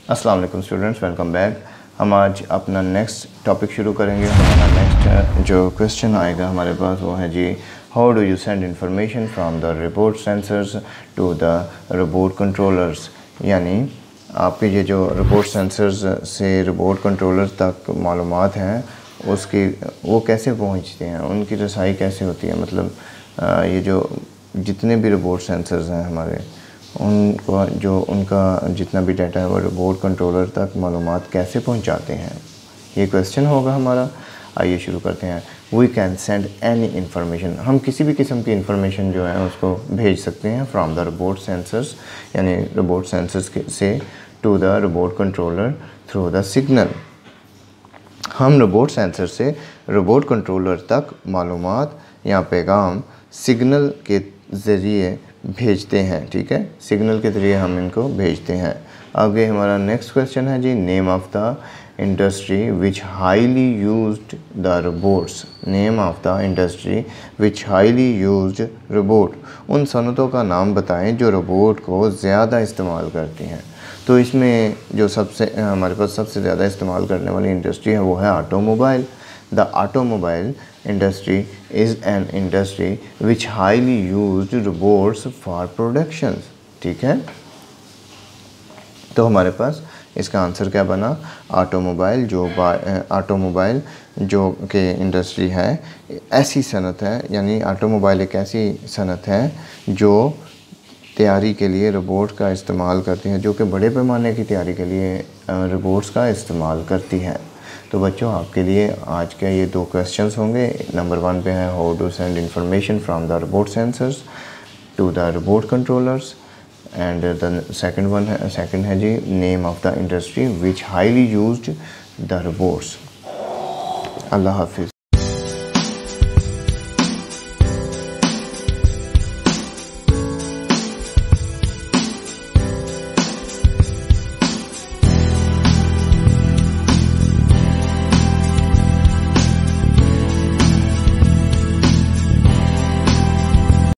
अस्सलाम वालेकुम students, welcome back. हम आज अपना नेक्स्ट टॉपिक शुरू करेंगे। हमारा नेक्स्ट जो क्वेश्चन आएगा हमारे पास वो है जी, how do you send information from the robot sensors to the robot controllers. यानी आपके ये जो रोबोट सेंसर्स से रोबोट कंट्रोलर तक मालूमात हैं उसकी वो कैसे पहुंचते हैं, उनकी रसाई कैसे होती है। मतलब ये जो जितने भी रोबोट सेंसर्स हैं हमारे, उनको जो उनका जितना भी डाटा है वो रोबोट कंट्रोलर तक मालूमात कैसे पहुंचाते हैं, ये क्वेश्चन होगा हमारा। आइए शुरू करते हैं। We can send any information, हम किसी भी किस्म की इंफॉर्मेशन जो है उसको भेज सकते हैं फ्राम द रोबोट सेंसर्स, यानी रोबोट सेंसर्स से to the robot controller through the signal. हम रोबोट सेंसर से रोबोट कंट्रोलर तक मालूमात या पैगाम सिग्नल के ज़रिए भेजते हैं। ठीक है, सिग्नल के ज़रिए हम इनको भेजते हैं। आगे हमारा नेक्स्ट क्वेश्चन है जी, name of the industry which highly used the robots. Name of the industry which highly used robot, उन सनतों का नाम बताएं जो रोबोट को ज़्यादा इस्तेमाल करती हैं। तो इसमें जो हमारे पास सबसे ज़्यादा इस्तेमाल करने वाली इंडस्ट्री है वो है automobile. The automobile industry is an industry which highly used robots for production. ठीक है, तो हमारे पास इसका आंसर क्या बना, ऑटोमोबाइल। ऑटोमोबाइल जो कि इंडस्ट्री है, ऐसी सनत है, यानी ऑटोमोबाइल एक ऐसी सनत है जो तैयारी के लिए रोबोट का इस्तेमाल करती हैं, जो कि बड़े पैमाने की तैयारी के लिए रोबोट्स का इस्तेमाल करती हैं। तो बच्चों, आपके लिए आज के ये दो क्वेश्चंस होंगे। नंबर 1 पे है how to send information from the robot sensors to the robot controllers, and the second है जी, name of the industry which highly used the robots. अल्लाह हाफिज़।